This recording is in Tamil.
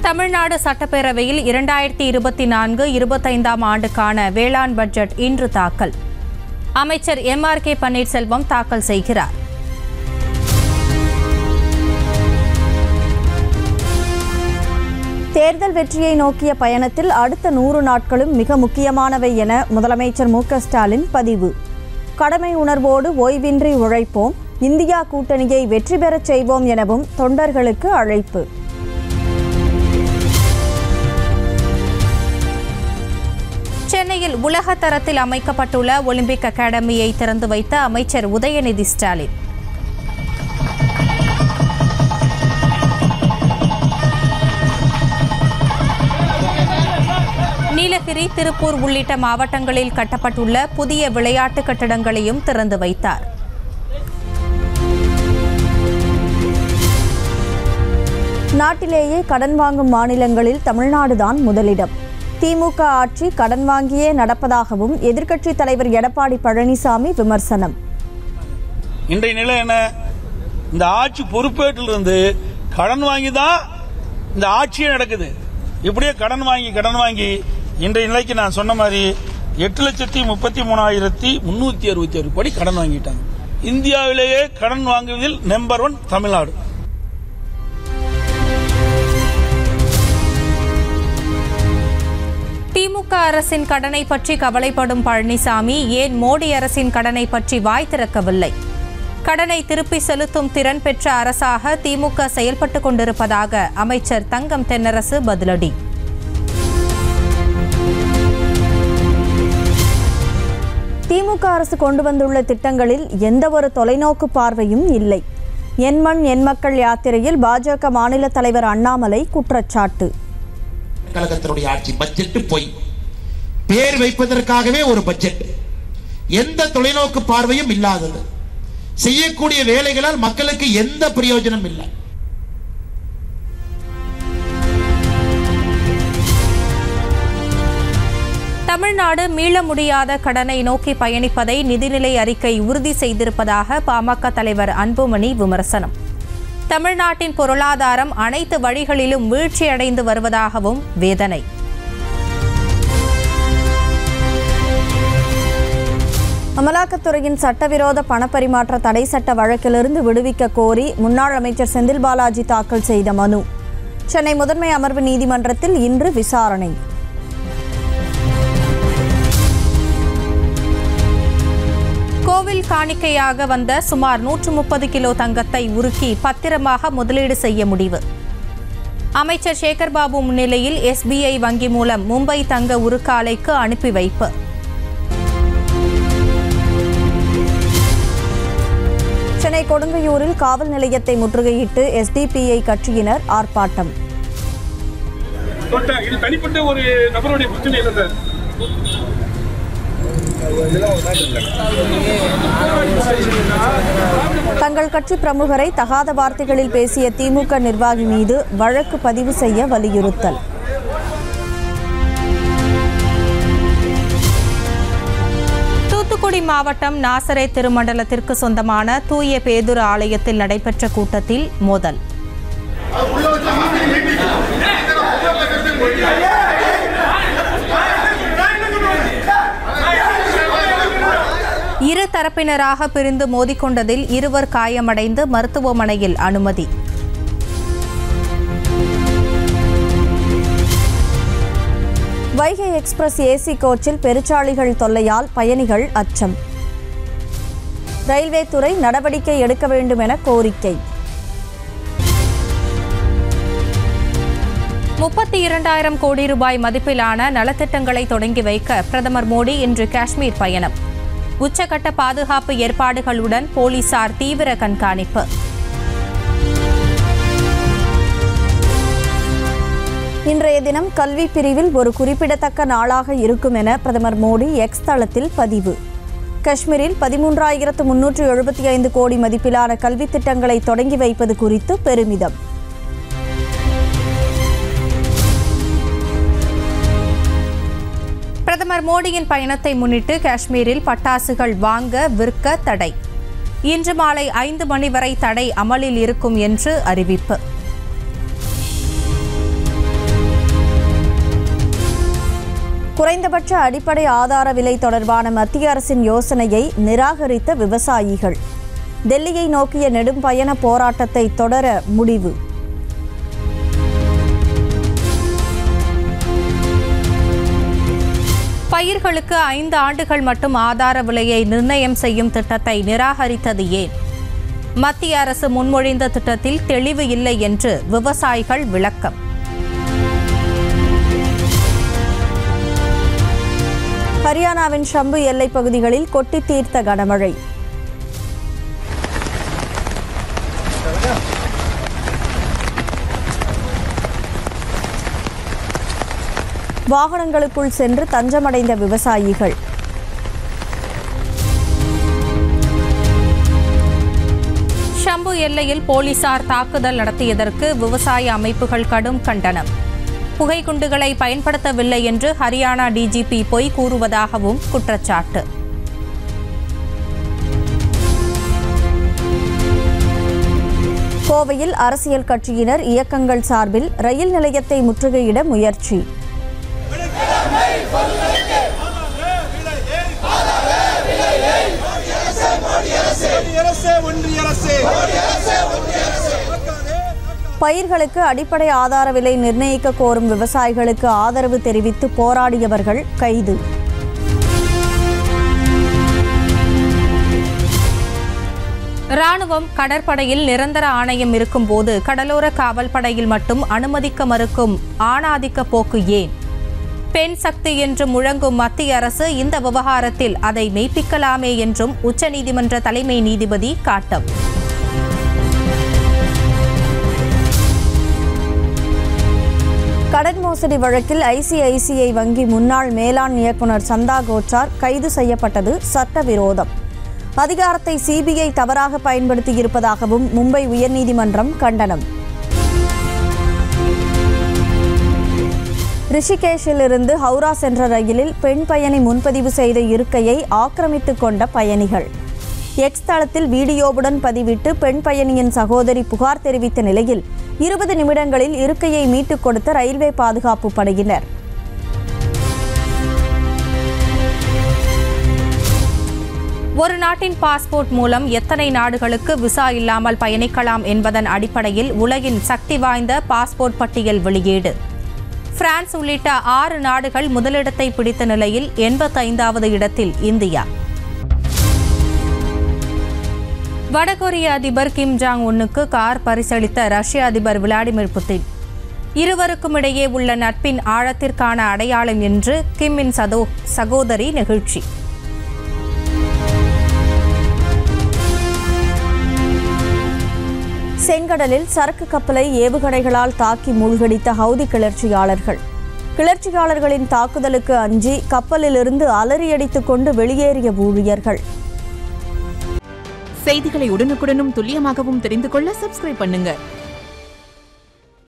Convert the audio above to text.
தமிழ்நாடு சட்டப்பேரவையில் 2024-25 ஆண்டுக்கான வேளாண் பட்ஜெட் இன்று தாக்கல். அமைச்சர் MRK பன்னீர்செல்வம் தாக்கல் செய்கிறார். தேர்தல் வெற்றியை நோக்கிய பயணத்தில் அடுத்த 100 நாட்களும் மிக முக்கியமானவை என முதலமைச்சர் MK ஸ்டாலின் பதிவு. கடமை உணர்வோடு ஓய்வின்றி உழைப்போம், இந்தியா கூட்டணியை வெற்றி பெறச் செய்வோம் எனவும் தொண்டர்களுக்கு அழைப்பு. சென்னையில் உலக தரத்தில் அமைக்கப்பட்டுள்ள ஒலிம்பிக் அகாடமியை திறந்து வைத்த அமைச்சர் உதயநிதி ஸ்டாலின். நீலகிரி, திருப்பூர் உள்ளிட்ட மாவட்டங்களில் கட்டப்பட்டுள்ள புதிய விளையாட்டு கட்டடங்களையும் திறந்து வைத்தார். நாட்டிலேயே கடன் வாங்கும் மாநிலங்களில் தமிழ்நாடுதான் முதலிடம். திமுக ஆட்சி கடன் வாங்கியே நடப்பதாகவும் எதிர்க்கட்சித் தலைவர் எடப்பாடி பழனிசாமி விமர்சனம். இன்றைய நிலை என்ன? இந்த ஆட்சி பொறுப்பேற்றிலிருந்து கடன் வாங்கி தான் இந்த ஆட்சியே நடக்குது. இப்படியே கடன் வாங்கி இன்றைய நிலைக்கு நான் சொன்ன மாதிரி 8,33,366 கோடி கடன் வாங்கிட்டாங்க. இந்தியாவிலேயே கடன் வாங்குவதில் நம்பர் 1 தமிழ்நாடு. திமுக அரசின் கடனை பற்றி கவலைப்படும் பழனிசாமி ஏன் மோடி அரசின் கடனை பற்றி வாய் திறக்கவில்லை? கடனை திருப்பி செலுத்தும் திறன் பெற்ற அரசாக திமுக செயல்பட்டுக் கொண்டிருப்பதாக அமைச்சர் தங்கம் தென்னரசு பதிலடி. திமுக அரசு கொண்டு வந்துள்ள திட்டங்களில் எந்தவொரு தொலைநோக்கு பார்வையும் இல்லை. என் மண் என் மக்கள் யாத்திரையில் பாஜக மாநில தலைவர் அண்ணாமலை குற்றச்சாட்டு. கழகத்தினுடைய ஆட்சி பட்ஜெட் போய் பேர் வைப்பதற்காகவே ஒரு பட்ஜெட், எந்த தொலைநோக்கு பார்வையும் இல்லாதது, செய்யக்கூடிய வேலைகளால் மக்களுக்கு எந்த பிரயோஜனம் இல்லை. தமிழ்நாடு மீள முடியாத கடனை நோக்கி பயணிப்பதை நிதிநிலை அறிக்கை உறுதி செய்திருப்பதாக பாமக தலைவர் அன்புமணி விமர்சனம். தமிழ்நாட்டின் பொருளாதாரம் அனைத்து வழிகளிலும் வீழ்ச்சியடைந்து வருவதாகவும் வேதனை. அமலாக்கத்துறையின் சட்டவிரோத பணப்பரிமாற்ற தடை சட்ட வழக்கிலிருந்து விடுவிக்க கோரி முன்னாள் அமைச்சர் செந்தில் பாலாஜி தாக்கல் செய்த மனு சென்னை முதன்மை அமர்வு நீதிமன்றத்தில் இன்று விசாரணை. கோவில் காணிக்கையாக வந்த சுமார் 130 கிலோ தங்கத்தை உருக்கி பத்திரமாக முதலீடு செய்ய முடிவு. அமைச்சர் சேகர்பாபு முன்னிலையில் SBI வங்கி மூலம் மும்பை தங்க உருக்கு ஆலைக்கு அனுப்பி வைப்பு. சென்னை கொடுங்கையூரில் காவல் நிலையத்தை முற்றுகையிட்டு SDPI கட்சியினர் ஆர்ப்பாட்டம். இது தனிப்பட்ட ஒரு நபருடைய பிரச்சனை இல்லை சார். தங்கள் கட்சி பிரமுகரை தகாத வார்த்தைகளில் பேசிய திமுக நிர்வாகி மீது வழக்கு பதிவு செய்ய வலியுறுத்தல். தூத்துக்குடி மாவட்டம் நாசரே திருமண்டலத்திற்கு சொந்தமான தூய பேதுரு ஆலயத்தில் நடைபெற்ற கூட்டத்தில் மோதல். இரு தரப்பினராக பிரிந்து மோதிக்கொண்டதில் இருவர் காயமடைந்து மருத்துவமனையில் அனுமதி. வைகை எக்ஸ்பிரஸ் AC கோச்சில் பெருச்சாளிகள் தொல்லையால் பயணிகள் அச்சம். ரயில்வே துறை நடவடிக்கை எடுக்க வேண்டும் என கோரிக்கை. 32,000 கோடி ரூபாய் மதிப்பிலான நலத்திட்டங்களை தொடங்கி வைக்க பிரதமர் மோடி இன்று காஷ்மீர் பயணம். உச்சகட்ட பாதுகாப்பு ஏற்பாடுகளுடன் போலீசார் தீவிர கண்காணிப்பு. இன்றைய தினம் கல்வி பிரிவில் ஒரு குறிப்பிடத்தக்க நாளாக இருக்கும் என பிரதமர் மோடி எக்ஸ் தளத்தில் பதிவு. காஷ்மீரில் 13,375 கோடி மதிப்பிலான கல்வி திட்டங்களை தொடங்கி வைப்பது குறித்து பெருமிதம். பிரதமர் மோடியின் பயணத்தை முன்னிட்டு காஷ்மீரில் பட்டாசுகள் வாங்க விற்க தடை. இன்று மாலை 5 மணி வரை தடை அமலில் இருக்கும் என்று அறிவிப்பு. குறைந்தபட்ச அடிப்படை ஆதார விலை தொடர்பான மத்திய அரசின் யோசனையை நிராகரித்த விவசாயிகள். டெல்லியை நோக்கிய நெடும் பயண போராட்டத்தை தொடர முடிவு. பயிர்களுக்கு 5 ஆண்டுகள் மட்டும் ஆதார விலையை நிர்ணயம் செய்யும் திட்டத்தை நிராகரித்தது ஏன்? மத்திய அரசு முன்மொழிந்த திட்டத்தில் தெளிவு இல்லை என்று விவசாயிகள் விளக்கம். ஹரியானாவின் ஷம்பு எல்லைப் பகுதிகளில் கொட்டி தீர்த்த கனமழை. வாகனங்களுக்குள் சென்று தஞ்சமடைந்த விவசாயிகள். ஷம்பு எல்லையில் போலீசார் தாக்குதல் நடத்தியதற்கு விவசாய அமைப்புகள் கடும் கண்டனம். புகைக்குண்டுகளை பயன்படுத்தவில்லை என்று ஹரியானா டிஜிபி பொய் கூறுவதாகவும் குற்றச்சாட்டு. கோவையில் அரசியல் கட்சியினர் இயக்கங்கள் சார்பில் ரயில் நிலையத்தை முற்றுகையிட முயற்சி. பயிர்களுக்கு அடிப்படை ஆதார விலை நிர்ணயிக்க கோரும் விவசாயிகளுக்கு ஆதரவு தெரிவித்து போராடியவர்கள் கைது. ராணுவம் கடற்படையில் நிரந்தர ஆணையம் இருக்கும்போது கடலோர காவல் படையில் மட்டும் அனுமதிக்க மறுக்கும் ஆணாதிக்க போக்கு ஏன்? பெண் சக்தி என்று முழங்கும் மத்திய அரசு இந்த விவகாரத்தில் அதை மெய்ப்பிக்கலாமே என்றும் உச்சநீதிமன்ற தலைமை நீதிபதி காட்டம். கடன் மோசடி வழக்கில் ஐசிஐசிஐ வங்கி முன்னாள் மேலாண் இயக்குநர் சந்தா கோச்சார் கைது செய்யப்பட்டது சட்டவிரோதம். அதிகாரத்தை சிபிஐ தவறாக பயன்படுத்தியிருப்பதாகவும் மும்பை உயர்நீதிமன்றம் கண்டனம். ரிஷிகேஷிலிருந்து ஹவுரா சென்ற ரயிலில் பெண் பயணி முன்பதிவு செய்த இருக்கையை ஆக்கிரமித்துக் கொண்ட பயணிகள். எக்ஸ் தளத்தில் வீடியோவுடன் பதிவிட்டு பெண் பயணியின் சகோதரி புகார் தெரிவித்த நிலையில் 20 நிமிடங்களில் இருக்கையை மீட்டுக் கொடுத்த ரயில்வே பாதுகாப்பு படையினர். ஒரு நாட்டின் பாஸ்போர்ட் மூலம் எத்தனை நாடுகளுக்கு விசா இல்லாமல் பயணிக்கலாம் என்பதன் அடிப்படையில் உலகின் சக்தி வாய்ந்த பாஸ்போர்ட் பட்டியல் வெளியீடு. பிரான்ஸ் உள்ளிட்ட 6 நாடுகள் முதலிடத்தை பிடித்த நிலையில் 85வது இடத்தில் இந்தியா. வடகொரிய அதிபர் கிம் ஜாங் உன்னுக்கு கார் பரிசளித்த ரஷ்ய அதிபர் விளாடிமிர் புட்டின். இருவருக்கும் இடையே உள்ள நட்பின் ஆழத்திற்கான அடையாளம் என்று கிம்மின் சகோதரி நெகிழ்ச்சி. செங்கடலில் சரக்கு கப்பலை ஏவுகணைகளால் தாக்கி மூழ்கடித்த ஹவுதி கிளர்ச்சியாளர்கள். கிளர்ச்சியாளர்களின் தாக்குதலுக்கு அஞ்சி கப்பலிலிருந்து அலறியடித்துக் கொண்டு வெளியேறிய ஊழியர்கள். செய்திகளை உடனுக்குடனும் துல்லியமாகவும் தெரிந்து கொள்ள சப்ஸ்கிரைப் பண்ணுங்க.